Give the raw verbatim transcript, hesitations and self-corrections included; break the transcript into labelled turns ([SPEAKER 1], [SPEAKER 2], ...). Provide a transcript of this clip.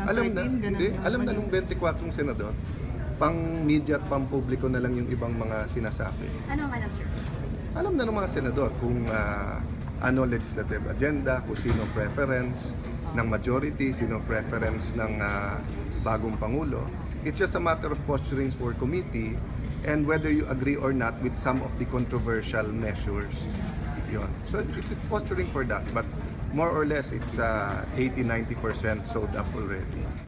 [SPEAKER 1] ng
[SPEAKER 2] alam na,
[SPEAKER 1] thirteen, ganun
[SPEAKER 2] hindi,
[SPEAKER 1] lang
[SPEAKER 2] alam
[SPEAKER 1] ba
[SPEAKER 2] na
[SPEAKER 1] yun?
[SPEAKER 2] nung twenty-four senador, pang media at pang publiko na lang yung ibang mga sinasabi.
[SPEAKER 3] Ano ang alam, sir?
[SPEAKER 2] Alam na ng mga senador kung ah, ano legislative agenda, kung sino preference ng majority, sino preference ng ah, bagong Pangulo. It's just a matter of posturing for committee and whether you agree or not with some of the controversial measures. Yun. So it's, it's posturing for that, but more or less it's uh, eighty to ninety percent sold up already.